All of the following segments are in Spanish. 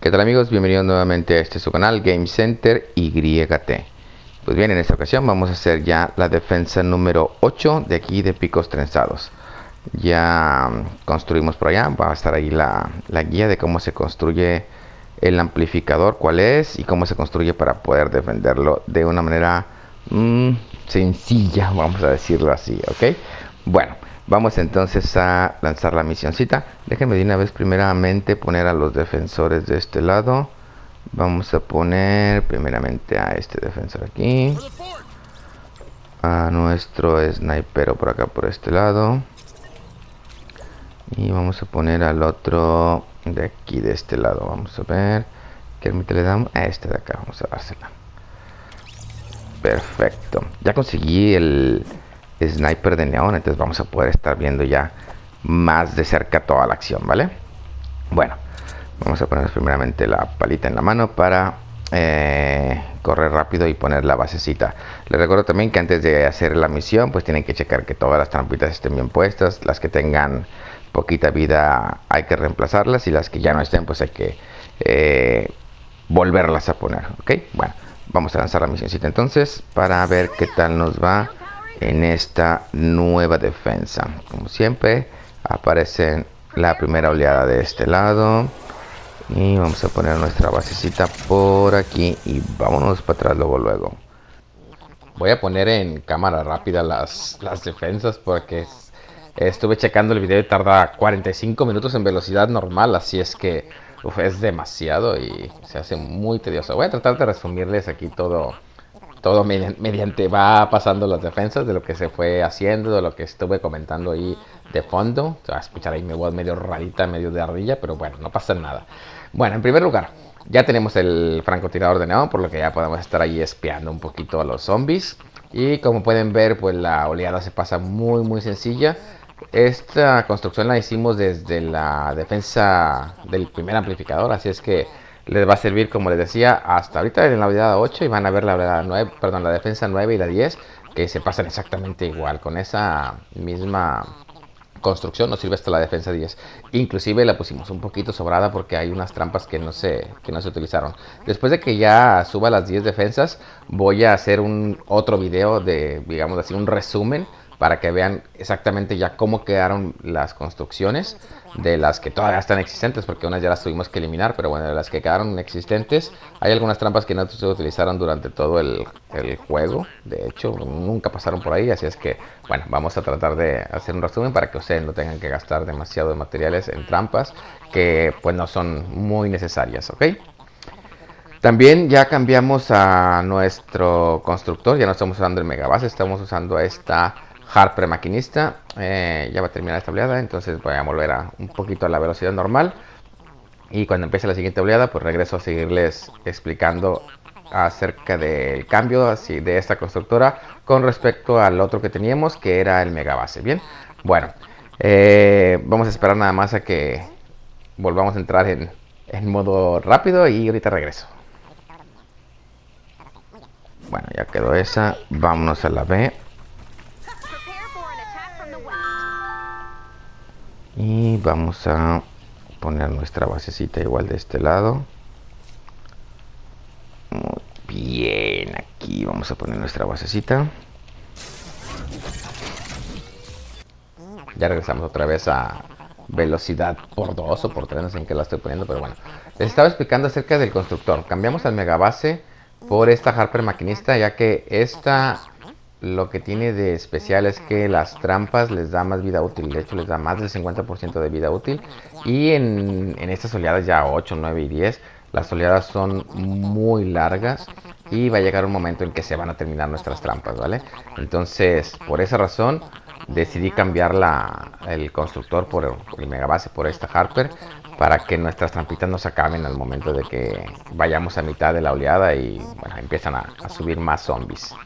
¿Qué tal amigos? Bienvenidos nuevamente a este su canal Game Center YT. Pues bien, en esta ocasión vamos a hacer ya la defensa número 8 de aquí de Picos Trenzados. Ya construimos por allá, va a estar ahí la guía de cómo se construye el amplificador, cuál es y cómo se construye para poder defenderlo de una manera sencilla, vamos a decirlo así, ¿ok? Bueno, vamos entonces a lanzar la misioncita. Déjenme de una vez primeramente poner a los defensores de este lado. Vamos a poner primeramente a este defensor aquí, a nuestro snipero por acá por este lado, y vamos a poner al otro de aquí de este lado. Vamos a ver qué ermita le damos a este de acá. Vamos a dársela. Perfecto, ya conseguí el sniper de neón, entonces vamos a poder estar viendo ya más de cerca toda la acción, ¿vale? Bueno, vamos a poner primeramente la palita en la mano para correr rápido y poner la basecita. Les recuerdo también que antes de hacer la misión pues tienen que checar que todas las trampitas estén bien puestas. Las que tengan poquita vida hay que reemplazarlas y las que ya no estén pues hay que volverlas a poner, ¿ok? Bueno, vamos a lanzar la misioncita entonces para ver qué tal nos va en esta nueva defensa. Como siempre aparece la primera oleada de este lado y vamos a poner nuestra basecita por aquí y vámonos para atrás luego. Voy a poner en cámara rápida las defensas porque estuve checando el video y tarda 45 minutos en velocidad normal, así es que es demasiado y se hace muy tedioso. Voy a tratar de resumirles aquí todo mediante va pasando las defensas de lo que se fue haciendo, de lo que estuve comentando ahí de fondo. Se va a escuchar ahí mi voz medio rarita, medio de ardilla, pero bueno, no pasa nada. Bueno, en primer lugar, ya tenemos el francotirador de neón, por lo que ya podemos estar ahí espiando un poquito a los zombies. Y como pueden ver, pues la oleada se pasa muy sencilla. Esta construcción la hicimos desde la defensa del primer amplificador, así es que les va a servir, como les decía, hasta ahorita en la oleada 8 y van a ver la defensa 9 y la 10 que se pasan exactamente igual. Con esa misma construcción nos sirve hasta la defensa 10. Inclusive la pusimos un poquito sobrada porque hay unas trampas que no se utilizaron. Después de que ya suba las 10 defensas, voy a hacer otro video de, digamos así, un resumen para que vean exactamente ya cómo quedaron las construcciones de las que todavía están existentes, porque unas ya las tuvimos que eliminar, pero bueno, de las que quedaron existentes, hay algunas trampas que no se utilizaron durante todo el juego, de hecho, nunca pasaron por ahí, así es que, bueno, vamos a tratar de hacer un resumen para que ustedes no tengan que gastar demasiado de materiales en trampas que pues no son muy necesarias, ¿ok? También ya cambiamos a nuestro constructor, ya no estamos usando el megabase, estamos usando esta Harper maquinista. Ya va a terminar esta oleada, entonces voy a volver un poquito a la velocidad normal. Y cuando empiece la siguiente oleada, pues regreso a seguirles explicando acerca del cambio así de esta constructora con respecto al otro que teníamos, que era el megabase. Bien, bueno, vamos a esperar nada más a que volvamos a entrar en modo rápido y ahorita regreso. Bueno, ya quedó esa. Vámonos a la B. Y vamos a poner nuestra basecita igual de este lado. Muy bien, aquí vamos a poner nuestra basecita. Ya regresamos otra vez a velocidad por 2 o por 3, no sé en qué la estoy poniendo, pero bueno. Les estaba explicando acerca del constructor. Cambiamos al megabase por esta Harper maquinista, ya que esta lo que tiene de especial es que las trampas les da más vida útil. De hecho, les da más del 50% de vida útil. Y en estas oleadas ya 8, 9 y 10, las oleadas son muy largas y va a llegar un momento en que se van a terminar nuestras trampas, ¿vale? Entonces, por esa razón, decidí cambiar el constructor por el megabase por esta Harper para que nuestras trampitas no se acaben al momento de que vayamos a mitad de la oleada y bueno, empiezan a subir más zombies.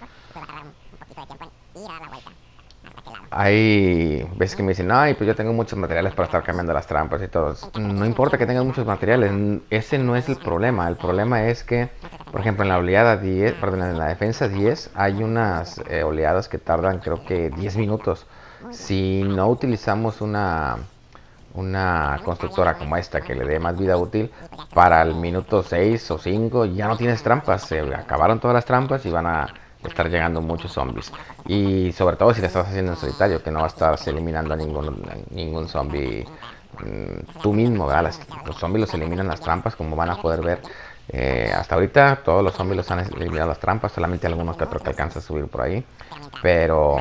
Hay veces que me dicen, ay, pues yo tengo muchos materiales para estar cambiando las trampas y todo. No importa que tengas muchos materiales, ese no es el problema. El problema es que, por ejemplo, en la oleada 10, perdón, en la defensa 10, hay unas oleadas que tardan creo que 10 minutos. Si no utilizamos una constructora como esta que le dé más vida útil, para el minuto 6 o 5 ya no tienes trampas, se acabaron todas las trampas y van a estar llegando muchos zombies. Y sobre todo si le estás haciendo en solitario, que no vas a estar eliminando a ningún zombie tú mismo, ¿verdad? Los zombies los eliminan las trampas, como van a poder ver. Hasta ahorita todos los zombies los han eliminado las trampas, solamente algunos que otros que alcanza a subir por ahí. Pero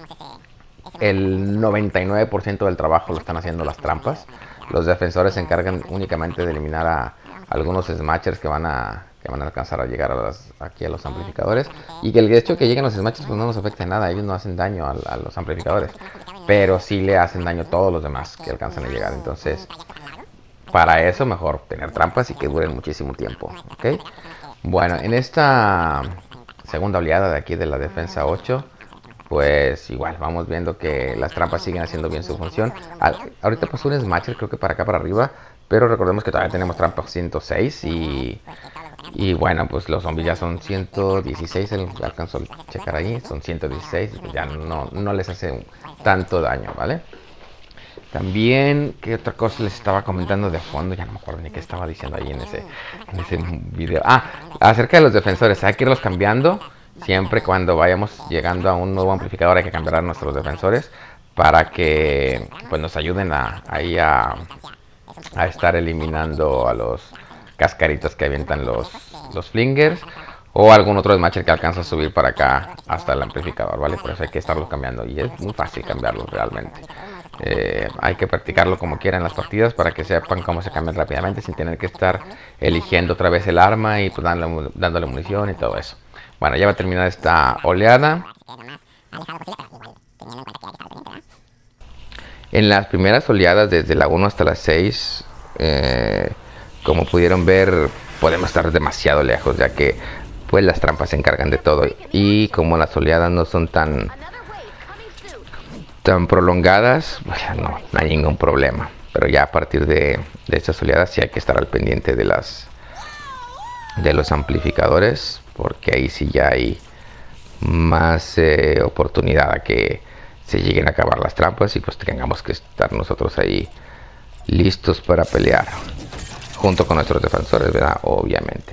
el 99% del trabajo lo están haciendo las trampas. Los defensores se encargan únicamente de eliminar a algunos smashers que van a alcanzar a llegar aquí a los amplificadores. Y que el hecho de que lleguen los smashers pues no nos afecta en nada, ellos no hacen daño a los amplificadores. Pero sí le hacen daño a todos los demás que alcanzan a llegar. Entonces, para eso mejor tener trampas y que duren muchísimo tiempo. ¿Okay? Bueno, en esta segunda oleada de aquí de la defensa 8, pues igual vamos viendo que las trampas siguen haciendo bien su función. Ahorita pasó un smasher creo que para acá para arriba, pero recordemos que todavía tenemos trampas 106 y bueno, pues los zombies ya son 116, alcanzó a checar ahí, son 116, pues ya no les hace tanto daño, ¿vale? También, ¿qué otra cosa les estaba comentando de fondo? Ya no me acuerdo ni qué estaba diciendo ahí en ese video. Acerca de los defensores, hay que irlos cambiando. Siempre cuando vayamos llegando a un nuevo amplificador hay que cambiar a nuestros defensores para que pues nos ayuden a estar eliminando a los cascaritos que avientan los flingers o algún otro smasher que alcanza a subir para acá hasta el amplificador, ¿vale? Por eso hay que estarlos cambiando y es muy fácil cambiarlos realmente. Hay que practicarlo como quieran en las partidas para que sepan cómo se cambian rápidamente sin tener que estar eligiendo otra vez el arma y pues dándole munición y todo eso. Bueno, ya va a terminar esta oleada. En las primeras oleadas, desde la 1 hasta la 6, como pudieron ver, podemos estar demasiado lejos, ya que pues las trampas se encargan de todo. Y como las oleadas no son tan prolongadas, pues no hay ningún problema. Pero ya a partir de estas oleadas sí hay que estar al pendiente de los amplificadores, porque ahí sí ya hay más oportunidad a que se lleguen a acabar las trampas y pues tengamos que estar nosotros ahí listos para pelear junto con nuestros defensores, ¿verdad? Obviamente.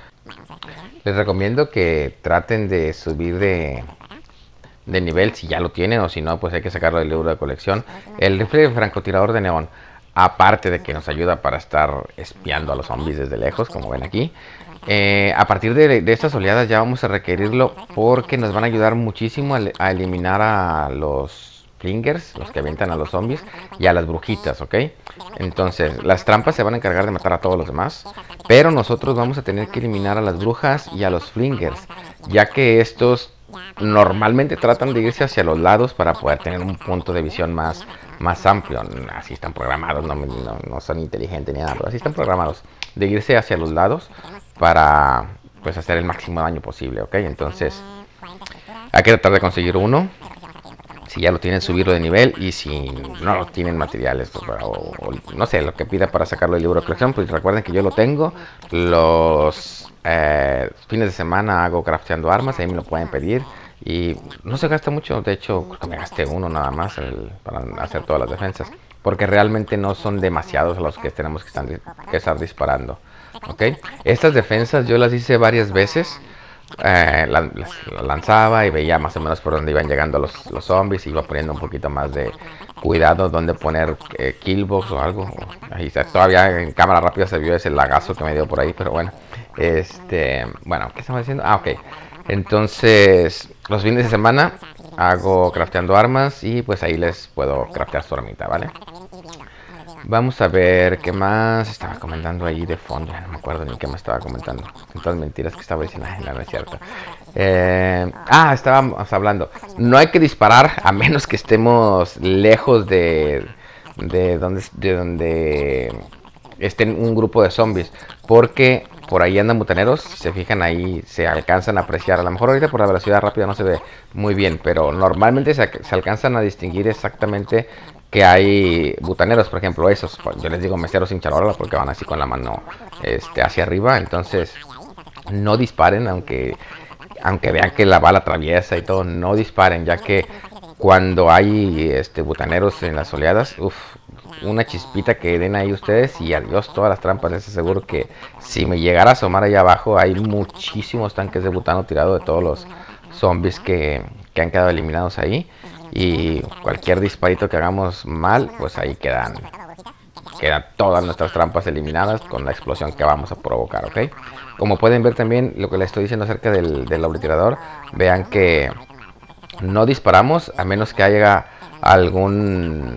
Les recomiendo que traten de subir de nivel si ya lo tienen, o si no pues hay que sacarlo del libro de colección. El rifle francotirador de neón, aparte de que nos ayuda para estar espiando a los zombies desde lejos, como ven aquí, a partir de estas oleadas ya vamos a requerirlo porque nos van a ayudar muchísimo a eliminar a los flingers, los que avientan a los zombies, y a las brujitas, ¿ok? Entonces las trampas se van a encargar de matar a todos los demás, pero nosotros vamos a tener que eliminar a las brujas y a los flingers, ya que estos normalmente tratan de irse hacia los lados para poder tener un punto de visión más amplio. Así están programados, no son inteligentes ni nada, pero así están programados, de irse hacia los lados para pues hacer el máximo daño posible, ¿ok? Entonces hay que tratar de conseguir uno. Si ya lo tienen, subirlo de nivel, y si no tienen materiales o no sé, lo que pida para sacarlo del libro de colección, pues recuerden que yo lo tengo. Los fines de semana hago crafteando armas, ahí me lo pueden pedir y no se gasta mucho. De hecho, creo que me gasté uno nada más para hacer todas las defensas, porque realmente no son demasiados los que tenemos que estar disparando, ¿ok? Estas defensas yo las hice varias veces. Las lanzaba y veía más o menos por dónde iban llegando los zombies, y iba poniendo un poquito más de cuidado donde poner killbox o algo. Ahí está, todavía en cámara rápida se vio ese lagazo que me dio por ahí, pero bueno, bueno, ¿qué estamos diciendo? Ok, entonces los fines de semana hago crafteando armas y pues ahí les puedo craftear su armita, ¿vale? Vamos a ver qué más estaba comentando ahí de fondo. No me acuerdo ni qué me estaba comentando. Tantas mentiras que estaba diciendo. No es cierto. Estábamos hablando. No hay que disparar a menos que estemos lejos de donde estén un grupo de zombies. Porque por ahí andan butaneros. Si se fijan ahí, se alcanzan a apreciar. A lo mejor ahorita por la velocidad rápida no se ve muy bien, pero normalmente se alcanzan a distinguir exactamente que hay butaneros, por ejemplo, esos, yo les digo meseros sin charola porque van así con la mano hacia arriba. Entonces no disparen, aunque vean que la bala atraviesa y todo, no disparen, ya que cuando hay butaneros en las oleadas, una chispita que den ahí ustedes y adiós todas las trampas. Les aseguro que si me llegara a asomar allá abajo, hay muchísimos tanques de butano tirado de todos los zombies que han quedado eliminados ahí. Y cualquier disparito que hagamos mal, pues ahí quedan todas nuestras trampas eliminadas con la explosión que vamos a provocar, ¿ok? Como pueden ver también lo que les estoy diciendo acerca del obliterador, vean que no disparamos a menos que haya algún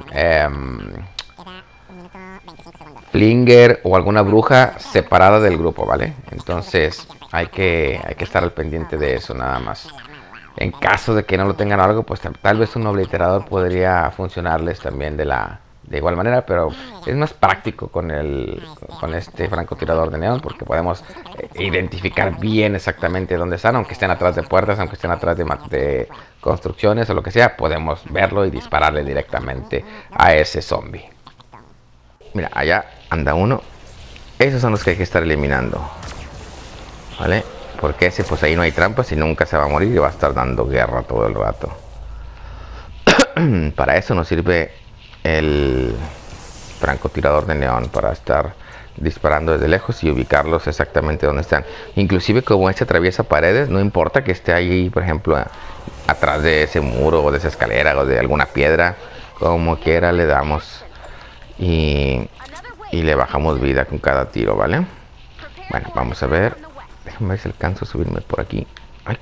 flinger o alguna bruja separada del grupo, ¿vale? Entonces hay que estar al pendiente de eso nada más. En caso de que no lo tengan algo, pues tal vez un obliterador podría funcionarles también de igual manera, pero es más práctico con este francotirador de neón porque podemos identificar bien exactamente dónde están, aunque estén atrás de puertas, aunque estén atrás de construcciones o lo que sea, podemos verlo y dispararle directamente a ese zombie. Mira, allá anda uno. Esos son los que hay que estar eliminando, ¿vale? Porque ese, pues ahí no hay trampas y nunca se va a morir y va a estar dando guerra todo el rato. Para eso nos sirve el francotirador de neón, para estar disparando desde lejos y ubicarlos exactamente donde están. Inclusive como este atraviesa paredes, no importa que esté ahí, por ejemplo, atrás de ese muro o de esa escalera o de alguna piedra, como quiera le damos y le bajamos vida con cada tiro, ¿vale? Bueno, vamos a ver. Déjame ver si alcanzo a subirme por aquí. Ay.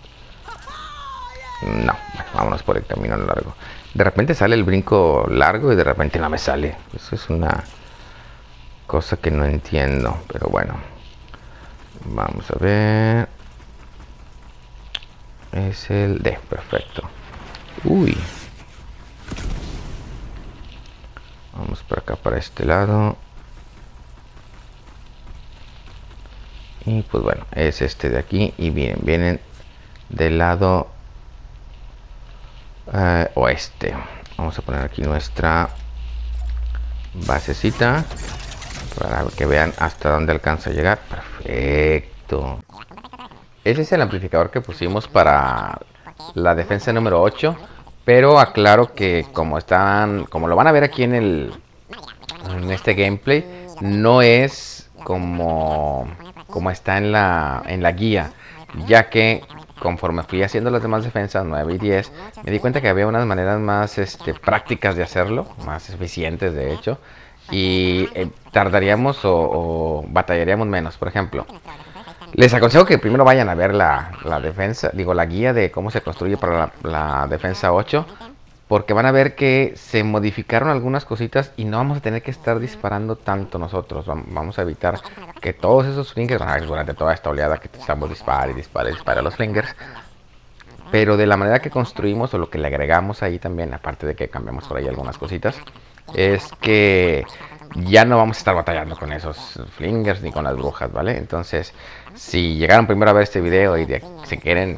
No, bueno, vámonos por el camino largo. De repente sale el brinco largo y de repente no me sale. Eso es una cosa que no entiendo, pero bueno. Vamos a ver. Es el D, perfecto. Uy. Vamos por acá, para este lado. Y pues bueno, es este de aquí. Y vienen del lado oeste. Vamos a poner aquí nuestra basecita para que vean hasta dónde alcanza a llegar. Perfecto. Ese es el amplificador que pusimos para la defensa número 8. Pero aclaro que como lo van a ver aquí en este gameplay, no es como está en la guía, ya que conforme fui haciendo las demás defensas 9 y 10, me di cuenta que había unas maneras más prácticas de hacerlo, más eficientes de hecho, y tardaríamos o batallaríamos menos. Por ejemplo, les aconsejo que primero vayan a ver la defensa, la guía de cómo se construye para la defensa 8, porque van a ver que se modificaron algunas cositas y no vamos a tener que estar disparando tanto nosotros. Vamos a evitar que todos esos flingers, durante toda esta oleada que estamos dispara a los flingers. Pero de la manera que construimos o lo que le agregamos ahí también, aparte de que cambiamos por ahí algunas cositas, es que ya no vamos a estar batallando con esos flingers ni con las brujas, ¿vale? Entonces, si llegaron primero a ver este video y si quieren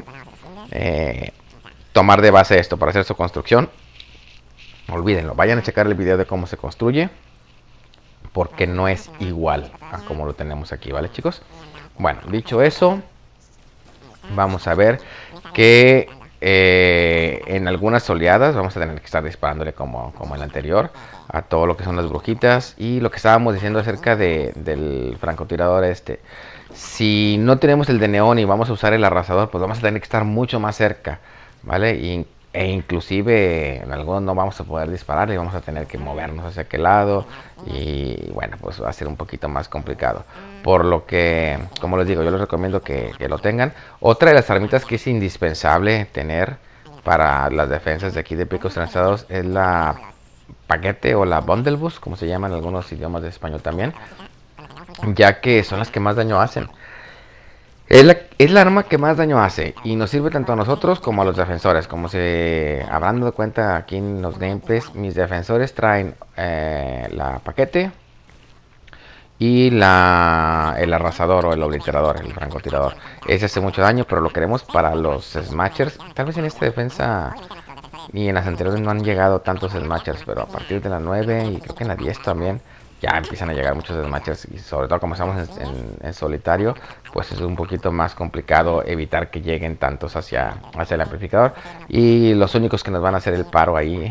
tomar de base esto para hacer su construcción, olvídenlo, vayan a checar el video de cómo se construye, porque no es igual a como lo tenemos aquí, ¿vale, chicos? Bueno, dicho eso, vamos a ver que en algunas oleadas vamos a tener que estar disparándole como el anterior a todo lo que son las brujitas. Y lo que estábamos diciendo acerca del francotirador si no tenemos el de neón y vamos a usar el arrasador, pues vamos a tener que estar mucho más cerca, ¿vale? E inclusive en algunos no vamos a poder disparar y vamos a tener que movernos hacia aquel lado. Y bueno, pues va a ser un poquito más complicado. Por lo que, como les digo, yo les recomiendo que lo tengan. Otra de las armitas que es indispensable tener para las defensas de aquí de Picos Tranzados es la paquete o la bundle boost, como se llama en algunos idiomas de español también, ya que son las que más daño hacen. Es la arma que más daño hace y nos sirve tanto a nosotros como a los defensores. Como se habrán dado cuenta aquí en los gameplays, mis defensores traen la paquete y el arrasador o el obliterador, el francotirador. Ese hace mucho daño, pero lo queremos para los smashers. Tal vez en esta defensa y en las anteriores no han llegado tantos smashers, pero a partir de la 9 y creo que en la 10 también ya empiezan a llegar muchos smashers. Y sobre todo como estamos en solitario, pues es un poquito más complicado evitar que lleguen tantos hacia el amplificador. Y los únicos que nos van a hacer el paro ahí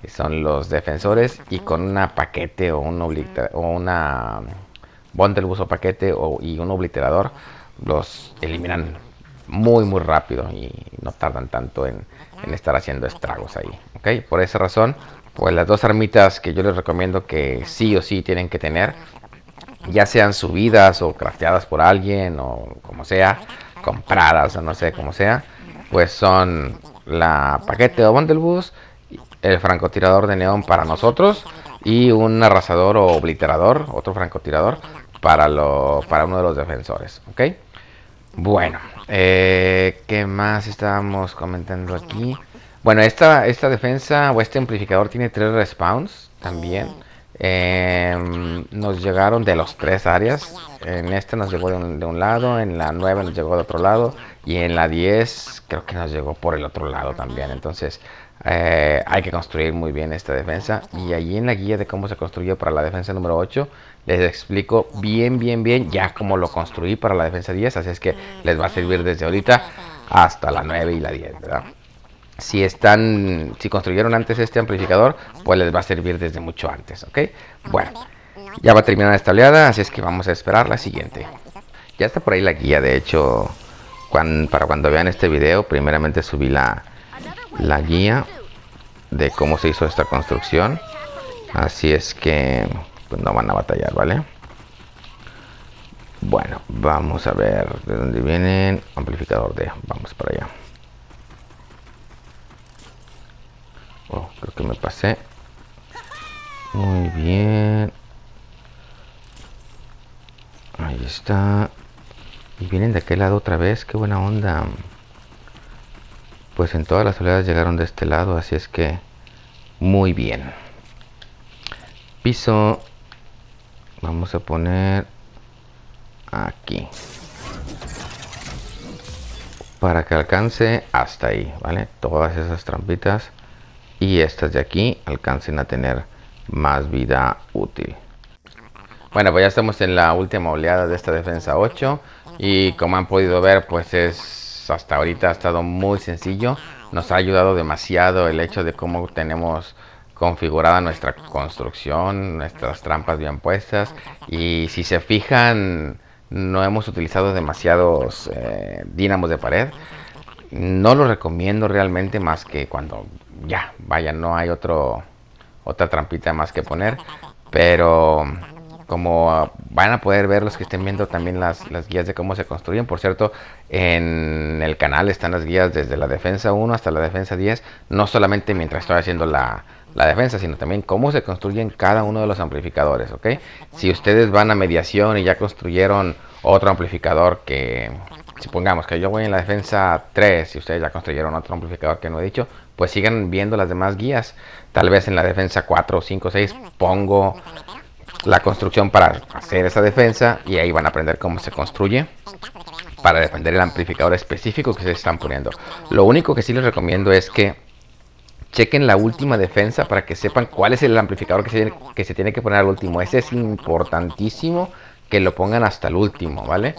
son los defensores, y con una paquete o una bundle bus o paquete y un obliterador los eliminan muy rápido y no tardan tanto en estar haciendo estragos ahí, ¿ok? Por esa razón, pues las dos armitas que yo les recomiendo que sí o sí tienen que tener, ya sean subidas o crafteadas por alguien o como sea, compradas o no sé cómo sea, pues son la paquete o bundle bus, el francotirador de neón para nosotros y un arrasador o obliterador, otro francotirador para uno de los defensores, ¿ok? Bueno, ¿qué más estábamos comentando aquí? Bueno, esta defensa o este amplificador tiene 3 respawns también. Nos llegaron de los 3 áreas. En esta nos llegó de un lado, en la 9 nos llegó de otro lado y en la 10 creo que nos llegó por el otro lado también. Entonces hay que construir muy bien esta defensa. Y allí en la guía de cómo se construyó para la defensa número 8 les explico bien ya cómo lo construí para la defensa 10. Así es que les va a servir desde ahorita hasta la 9 y la 10, ¿verdad? Si construyeron antes este amplificador, pues les va a servir desde mucho antes, ¿ok? Bueno, ya va a terminar esta oleada, así es que vamos a esperar la siguiente. Ya está por ahí la guía, de hecho, para cuando vean este video, primeramente subí la guía de cómo se hizo esta construcción. Así es que pues no van a batallar, ¿vale? Bueno, vamos a ver de dónde vienen. Amplificador D, vamos para allá. Oh, creo que me pasé. Muy bien. Ahí está. Y vienen de aquel lado otra vez. Qué buena onda. Pues en todas las oleadas llegaron de este lado. Así es que muy bien. Piso. Vamos a poner aquí. Para que alcance hasta ahí, ¿vale? Todas esas trampitas. Y estas de aquí alcancen a tener más vida útil. Bueno, pues ya estamos en la última oleada de esta defensa 8. Y como han podido ver, pues hasta ahorita ha estado muy sencillo. Nos ha ayudado demasiado el hecho de cómo tenemos configurada nuestra construcción, nuestras trampas bien puestas. Y si se fijan, no hemos utilizado demasiados dínamos de pared. No lo recomiendo realmente, más que cuando no hay otra trampita más que poner. Pero como van a poder ver los que estén viendo también las guías de cómo se construyen. Por cierto, en el canal están las guías desde la defensa 1 hasta la defensa 10. No solamente mientras estoy haciendo la defensa, sino también cómo se construyen cada uno de los amplificadores, ¿ok? Si ustedes van a mediación y ya construyeron otro amplificador, que supongamos que yo voy en la defensa 3 y ustedes ya construyeron otro amplificador que no he dicho, pues sigan viendo las demás guías. Tal vez en la defensa 4, 5, 6 pongo la construcción para hacer esa defensa y ahí van a aprender cómo se construye para defender el amplificador específico que se están poniendo. Lo único que sí les recomiendo es que chequen la última defensa para que sepan cuál es el amplificador que se tiene que poner al último. Ese es importantísimo que lo pongan hasta el último, ¿vale?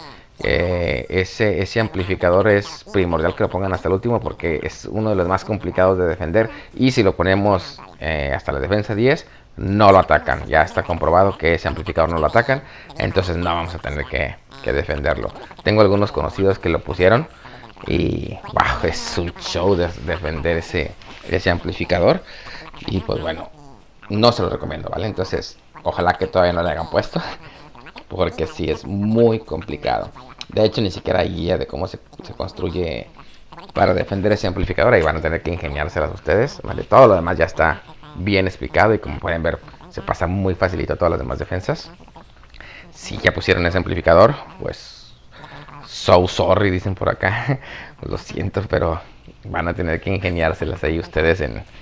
Ese amplificador es primordial que lo pongan hasta el último porque es uno de los más complicados de defender, y si lo ponemos hasta la defensa 10 no lo atacan. Ya está comprobado que ese amplificador no lo atacan, entonces no vamos a tener que defenderlo. Tengo algunos conocidos que lo pusieron y wow, es un show de defender ese amplificador, y pues bueno, no se lo recomiendo, ¿vale? Entonces ojalá que todavía no le hayan puesto porque sí es muy complicado. De hecho, ni siquiera hay guía de cómo se construye para defender ese amplificador. Ahí van a tener que ingeniárselas ustedes, ¿vale? Todo lo demás ya está bien explicado y como pueden ver, se pasa muy facilito todas las demás defensas. Si ya pusieron ese amplificador, pues so sorry, dicen por acá. Pues lo siento, pero van a tener que ingeniárselas ahí ustedes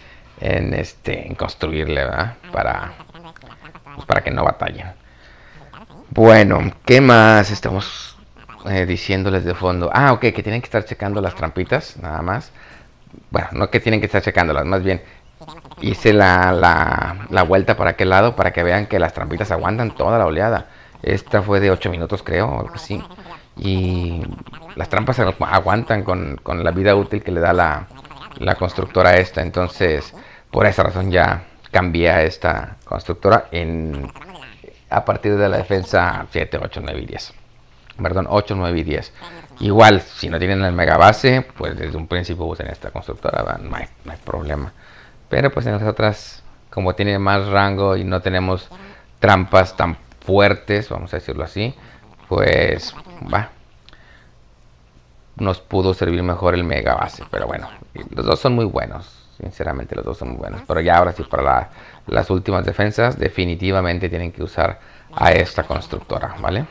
en construirle, ¿verdad? Para que no batallen. Bueno, ¿qué más estamos diciéndoles de fondo? Ok, que tienen que estar checando las trampitas, nada más. Bueno, no que tienen que estar checándolas, más bien hice la vuelta para aquel lado para que vean que las trampitas aguantan toda la oleada. Esta fue de 8 minutos, creo, o algo así. Y las trampas aguantan con la vida útil que le da la constructora esta. Entonces, por esa razón ya cambié a esta constructora a partir de la defensa 7, 8, 9 y 10. Perdón, 8, 9 y 10. Igual, si no tienen el mega base, pues desde un principio usen esta constructora, no hay problema. Pero pues en las otras, como tiene más rango y no tenemos trampas tan fuertes, vamos a decirlo así, pues nos pudo servir mejor el mega base. Pero bueno, los dos son muy buenos, sinceramente los dos son muy buenos. Pero ya ahora sí, para las últimas defensas, definitivamente tienen que usar a esta constructora, ¿vale?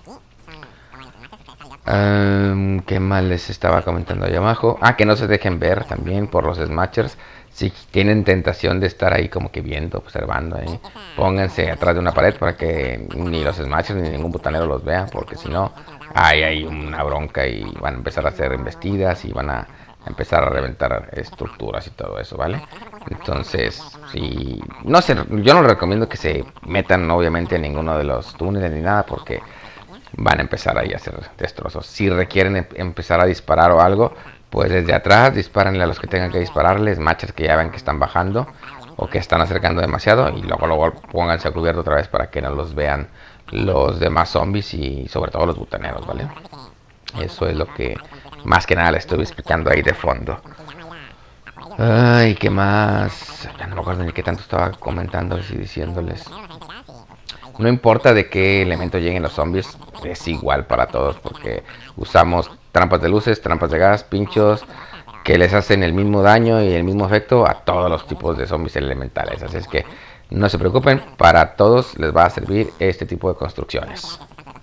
¿Qué más les estaba comentando allá abajo? Que no se dejen ver también por los smashers. Si tienen tentación de estar ahí como que viendo, observando, pónganse atrás de una pared para que ni los smashers ni ningún botanero los vea, porque si no, hay una bronca y van a empezar a hacer embestidas y van a empezar a reventar estructuras y todo eso, ¿vale? Entonces, si no sé, yo no les recomiendo que se metan obviamente en ninguno de los túneles ni nada, porque van a empezar ahí a hacer destrozos. Si requieren empezar a disparar o algo, pues desde atrás dispárenle a los que tengan que dispararles, machas que ya ven que están bajando o que están acercando demasiado, y luego pónganse a cubierto otra vez para que no los vean los demás zombies y sobre todo los butaneros, ¿vale? Eso es lo que más que nada les estoy explicando ahí de fondo. Ay, ¿qué más? Ya no me acuerdo ni qué tanto estaba comentando y diciéndoles. No importa de qué elemento lleguen los zombies, es igual para todos, porque usamos trampas de luces, trampas de gas, pinchos, que les hacen el mismo daño y el mismo efecto a todos los tipos de zombies elementales. Así es que no se preocupen, para todos les va a servir este tipo de construcciones.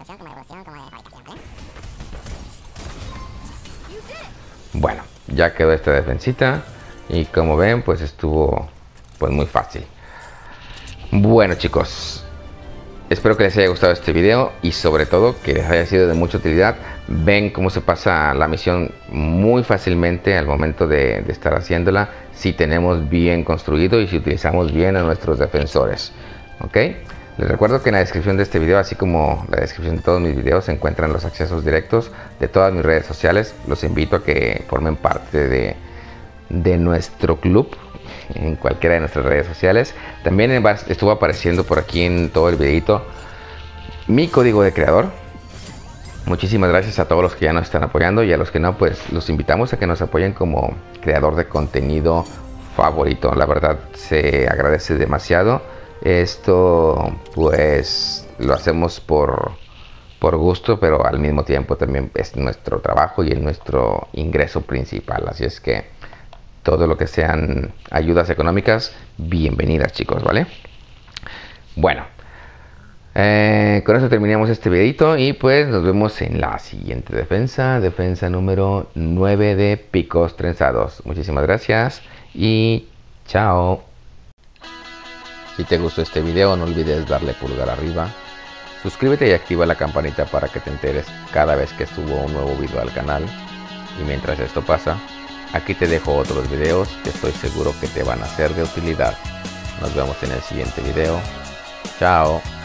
Bueno, ya quedó esta defensita y como ven, pues estuvo pues muy fácil. Bueno, chicos, espero que les haya gustado este video y sobre todo que les haya sido de mucha utilidad. Ven cómo se pasa la misión muy fácilmente al momento de estar haciéndola, si tenemos bien construido y si utilizamos bien a nuestros defensores. ¿Ok? Les recuerdo que en la descripción de este video, así como la descripción de todos mis videos, se encuentran los accesos directos de todas mis redes sociales. Los invito a que formen parte de nuestro club en cualquiera de nuestras redes sociales. También estuvo apareciendo por aquí en todo el videito mi código de creador. Muchísimas gracias a todos los que ya nos están apoyando, y a los que no, pues los invitamos a que nos apoyen como creador de contenido favorito. La verdad se agradece demasiado. Esto pues lo hacemos por gusto, pero al mismo tiempo también es nuestro trabajo y es nuestro ingreso principal. Así es que todo lo que sean ayudas económicas, bienvenidas, chicos, ¿vale? Bueno, con eso terminamos este videito y pues nos vemos en la siguiente defensa número 9 de picos trenzados. Muchísimas gracias y chao. Si te gustó este video, no olvides darle pulgar arriba, suscríbete y activa la campanita para que te enteres cada vez que subo un nuevo video al canal. Y mientras esto pasa, aquí te dejo otros videos que estoy seguro que te van a ser de utilidad. Nos vemos en el siguiente video. Chao.